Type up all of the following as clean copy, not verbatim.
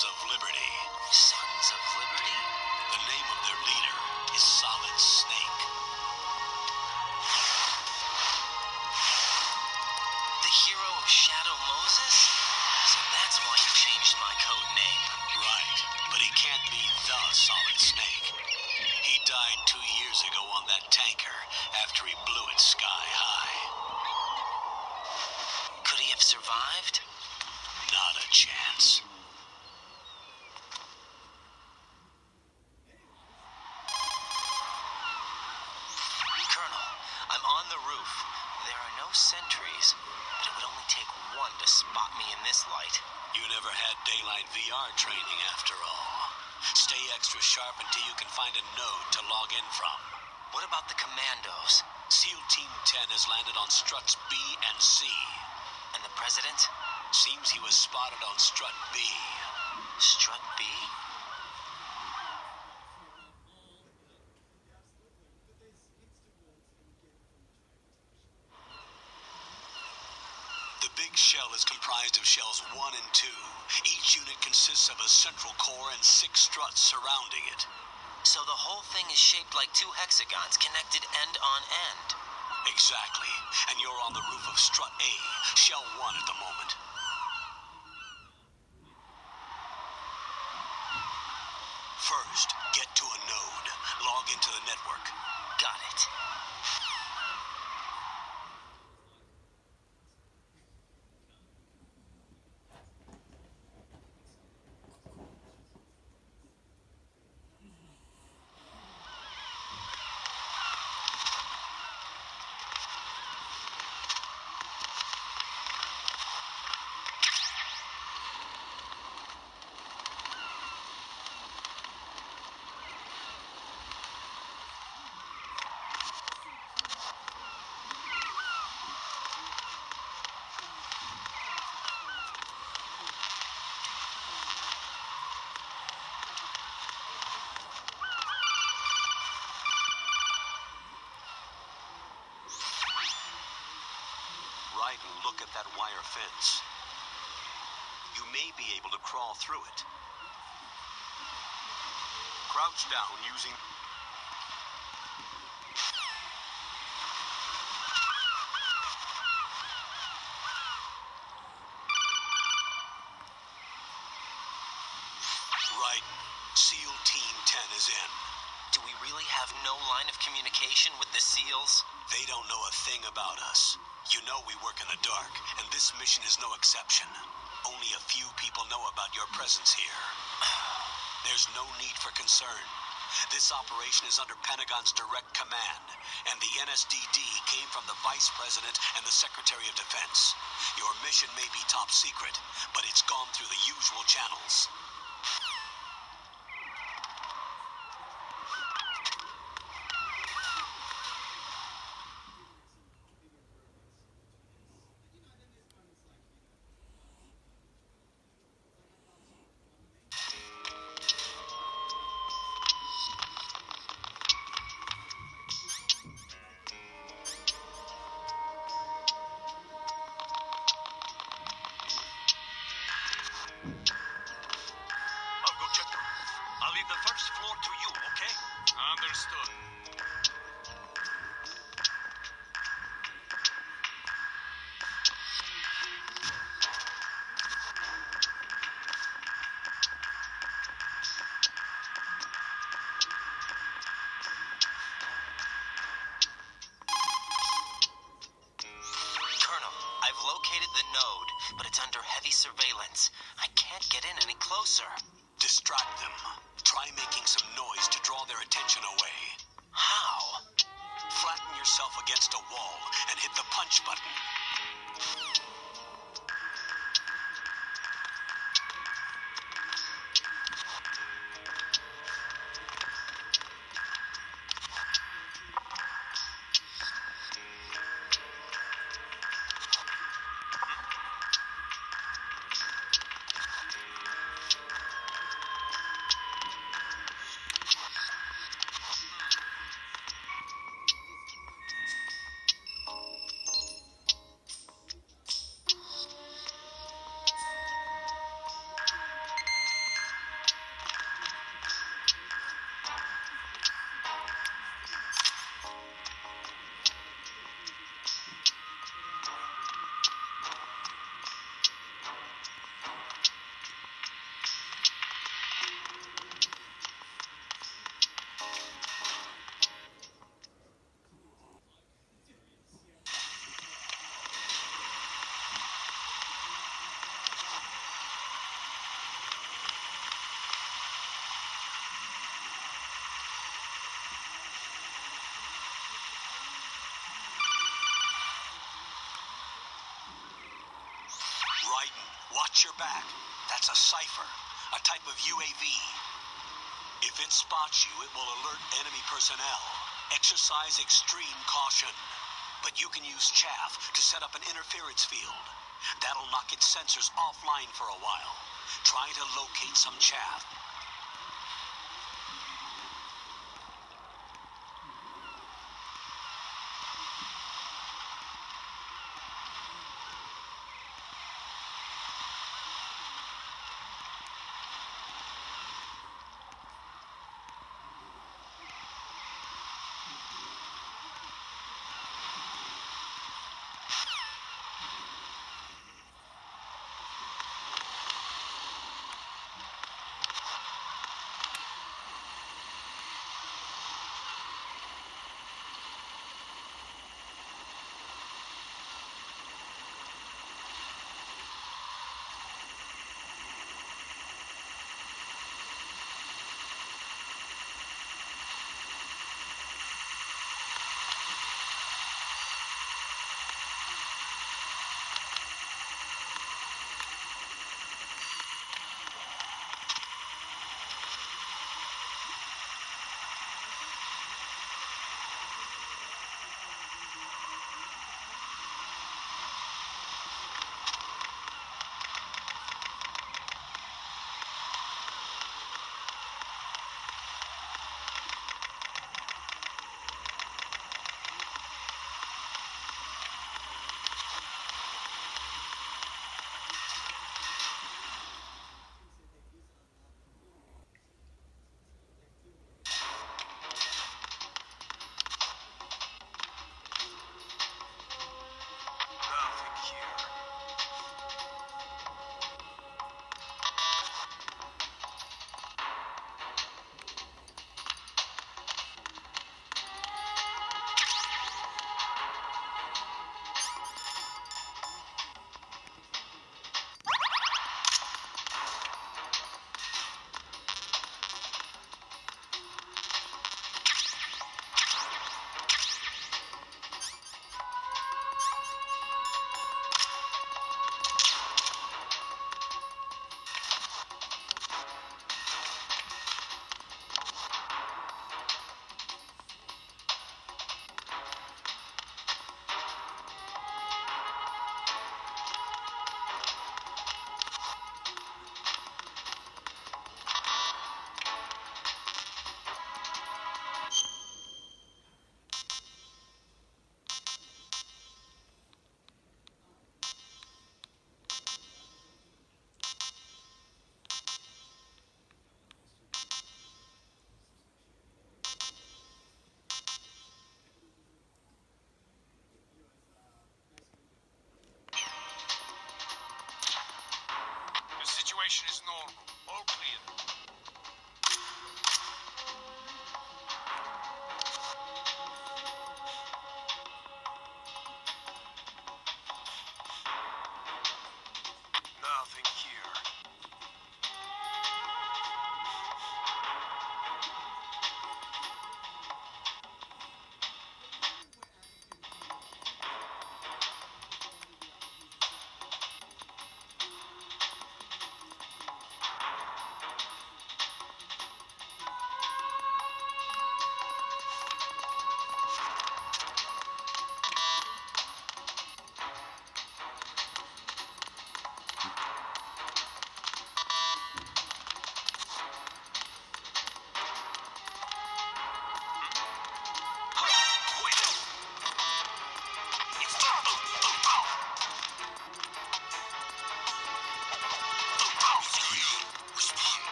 Sons of Liberty. Sons of Liberty? The name of their leader is Solid Snake. The hero of Shadow Moses? So that's why you changed my code name. Right, but he can't be the Solid Snake. He died 2 years ago on that tanker after he blew it sky high. Could he have survived? Not a chance. Colonel, I'm on the roof. There are no sentries, but it would only take one to spot me in this light. You never had daylight VR training after all. Stay extra sharp until you can find a node to log in from. What about the commandos? SEAL Team 10 has landed on struts B and C. And the president? Seems he was spotted on strut B. Strut B? The big shell is comprised of shells 1 and 2. Each unit consists of a central core and 6 struts surrounding it. So the whole thing is shaped like 2 hexagons connected end on end. Exactly. And you're on the roof of strut A, shell 1 at the moment. First, get to a node. Log into the network. Got it. Raiden, look at that wire fence. You may be able to crawl through it. Crouch down using... Raiden, SEAL Team 10 is in. Do we really have no line of communication with the SEALs? They don't know a thing about us. You know we work in the dark, and this mission is no exception. Only a few people know about your presence here. There's no need for concern. This operation is under Pentagon's direct command, and the NSDD came from the Vice President and the Secretary of Defense. Your mission may be top secret, but it's gone through the usual channels. Surveillance. I can't get in any closer. Distract them. Try making some noise to draw their attention away. How? Flatten yourself against a wall and hit the punch button. Watch your back. That's a cipher, a type of UAV. If it spots you, it will alert enemy personnel. Exercise extreme caution. But you can use chaff to set up an interference field. That'll knock its sensors offline for a while. Try to locate some chaff.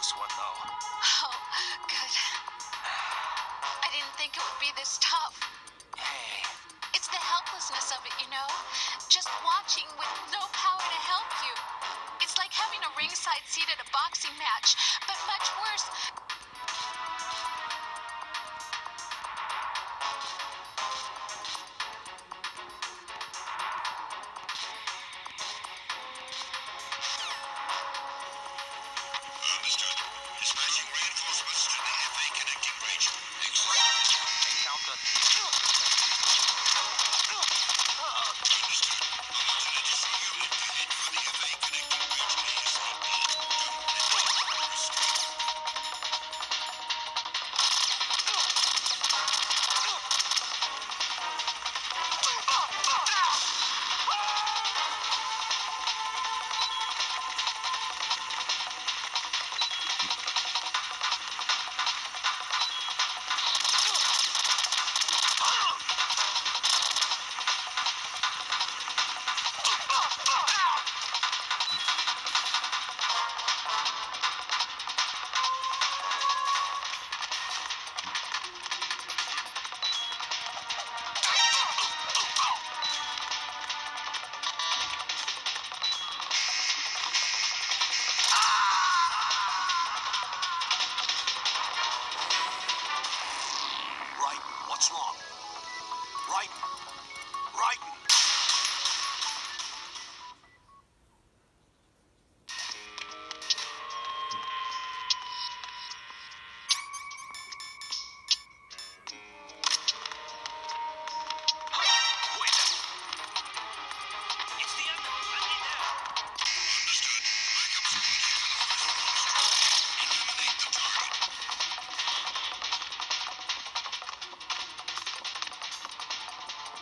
close one, though. Oh, good. I didn't think it would be this tough. Hey. It's the helplessness of it, you know? Just watching with no power to help you. It's like having a ringside seat at a boxing match, but much worse. Understood. Dispatching reinforcements to the FA connecting bridge. Encounter the Understood. Alternate additional unit to head for the FA connecting bridge ASAP. Don't let them restrict. Raiden, what's wrong? Raiden! Raiden! Wait! It's the other. I need help. Understood. Backups are needed for the visual strike. Eliminate the target.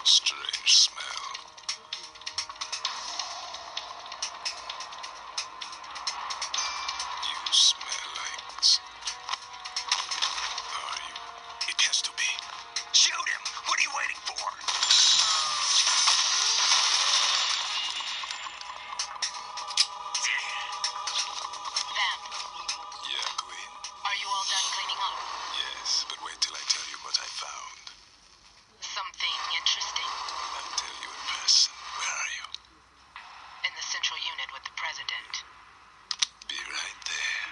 Strange smell. You smell like... Are you? It has to be. Shoot him! What are you waiting for? Vamp, Yeah, Queen? are you all done cleaning up? Yes, but wait till I tell you what I found. Something interesting? I'll tell you in person. Where are you? In the central unit with the president. Be right there.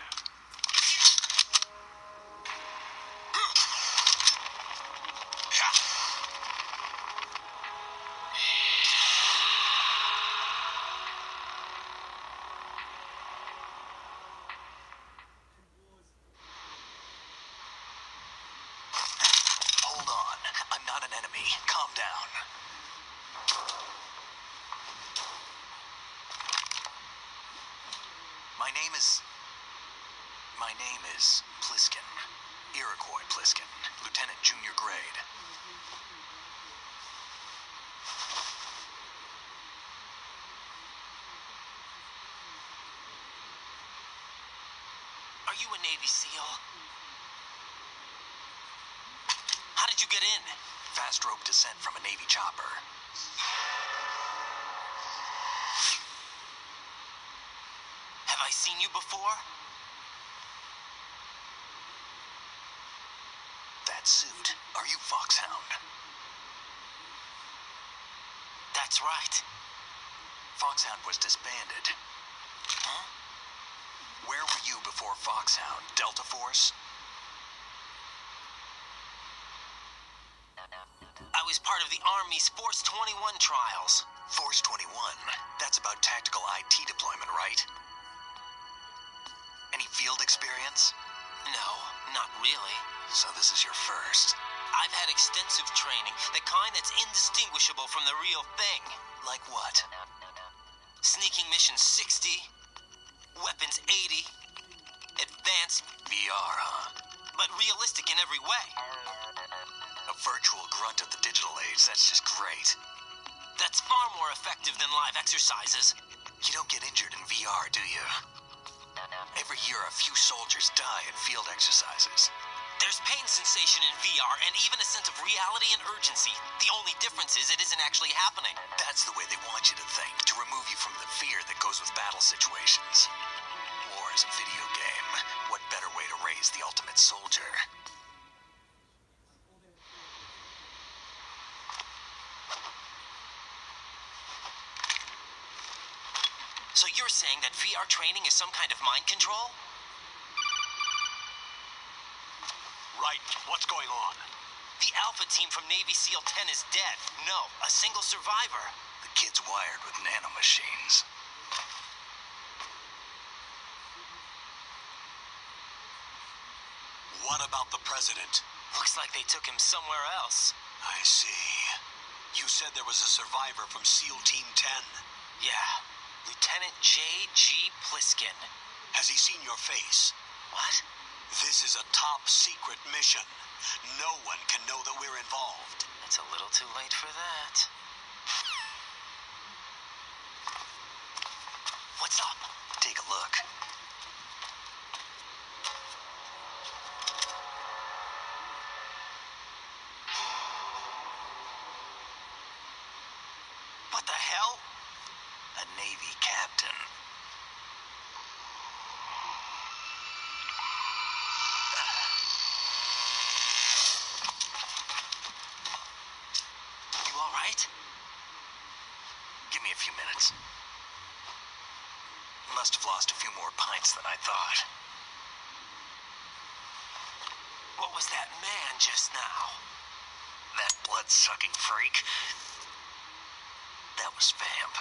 Hold on. I'm not an enemy. Calm down. My name is Pliskin. Iroquois Pliskin. Lieutenant Junior Grade. Are you a Navy SEAL? How did you get in? Fast rope descent from a Navy chopper. Have I seen you before? That suit. Are you Foxhound? That's right. Foxhound was disbanded. Huh? Where were you before Foxhound? Delta Force? I was part of the Army's Force 21 trials. Force 21? That's about tactical IT deployment, right? Any field experience? No, not really. So this is your first. I've had extensive training, the kind that's indistinguishable from the real thing. Like what? Sneaking mission 60, weapons 80, advanced, VR, huh? but realistic in every way. A virtual grunt of the digital age, that's just great. That's far more effective than live exercises. You don't get injured in VR, do you? Every year a few soldiers die in field exercises. There's pain sensation in VR and even a sense of reality and urgency. The only difference is it isn't actually happening. That's the way they want you to think, to remove you from the fear that goes with battle situations. War is a video game. What better way to raise the ultimate soldier? So you're saying that VR training is some kind of mind control? Right. What's going on? The Alpha team from Navy SEAL 10 is dead. No, a single survivor. The kid's wired with nanomachines. What about the president? Looks like they took him somewhere else. I see. You said there was a survivor from SEAL Team 10. Yeah, Lieutenant J.G. Pliskin. Has he seen your face? What? This is a top secret mission. No one can know that we're involved. It's a little too late for that. What's up? Take a look. What the hell? A Navy captain. You all right? Give me a few minutes. Must have lost a few more pints than I thought. What was that man just now? That blood-sucking freak. That was Vamp.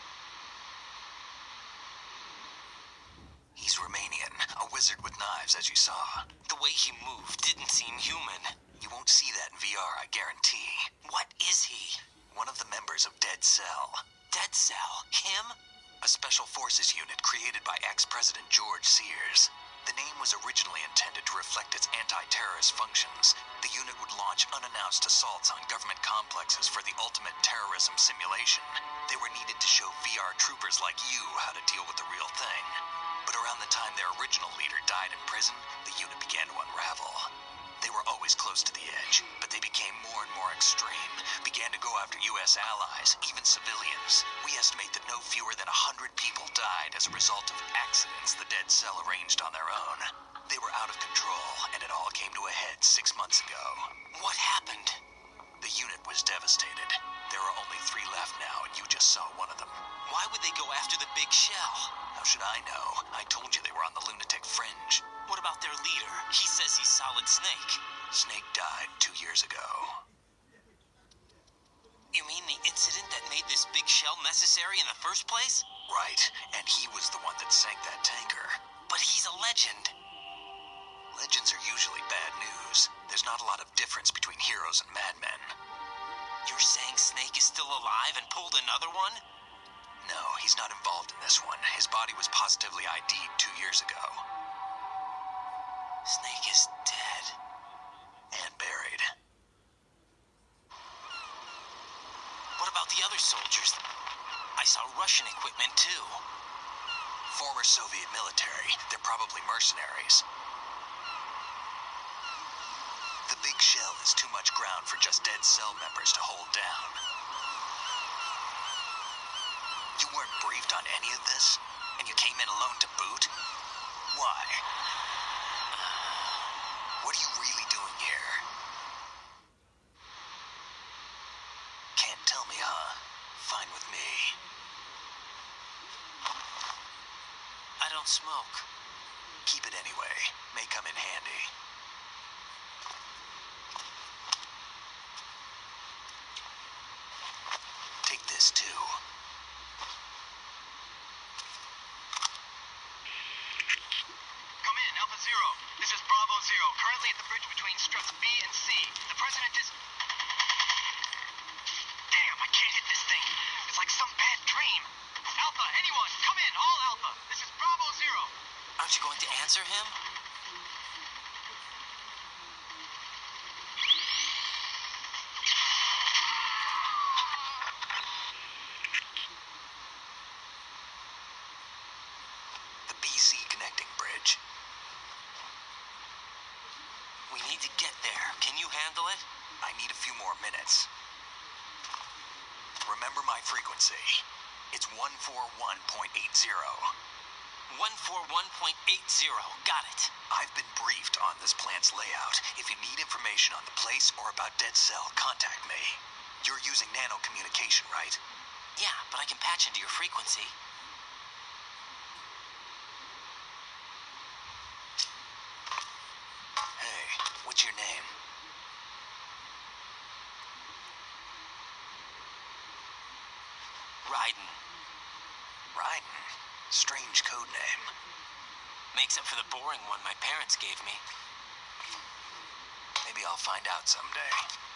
He's Romanian, a wizard with knives, as you saw. The way he moved didn't seem human. You won't see that in VR, I guarantee. What is he? One of the members of Dead Cell. Dead Cell? Him? A special forces unit created by ex-President George Sears. The name was originally intended to reflect its anti-terrorist functions. The unit would launch unannounced unannounced assaults on government complexes for the ultimate terrorism simulation. They were needed to show VR troopers like you how to deal with the real thing. But around the time their original leader died in prison, the unit began to unravel. They were always close to the edge, but they became more and more extreme, began to go after U.S. allies, even civilians. We estimate that no fewer than 100 people died as a result of accidents the Dead Cell arranged on their own. They were out of control, and it all came to a head 6 months ago. What happened? The unit was devastated. There are only 3 left now, and you just saw one of them. Why would they go after the big shell? How should I know? I told you they were on the lunatic fringe. What about their leader? He says he's Solid Snake. Snake died 2 years ago. You mean the incident that made this big shell necessary in the first place? Right, and he was the one that sank that tanker. But he's a legend. Legends are usually bad news. There's not a lot of difference between heroes and madmen. You're saying Snake is still alive and pulled another one? No, he's not involved in this one. His body was positively ID'd 2 years ago. Snake is dead. And buried. What about the other soldiers? I saw Russian equipment too. Former Soviet military. They're probably mercenaries. The big shell is too much ground for just Dead Cell members to hold down. You weren't briefed on any of this? And you came in alone to boot? Why? What are you really doing here? Can't tell me, huh? Fine with me. I don't smoke. Keep it anyway. May come in handy. Take this too. Come in, Alpha Zero. This is Bravo Zero, currently at the bridge between struts B and C. The president is... Damn, I can't hit this thing. It's like some bad dream. Alpha, anyone, come in, all Alpha. This is Bravo Zero. Aren't you going to answer him? The BC connecting bridge. We need to get there. Can you handle it? I need a few more minutes. Remember my frequency. It's 141.80. 141.80. Got it. I've been briefed on this plant's layout. If you need information on the place or about Dead Cell, contact me. You're using nano communication, right? Yeah, but I can patch into your frequency. Hey, what's your name? Raiden. Raiden. Strange code name. Makes up for the boring one my parents gave me. Maybe I'll find out someday.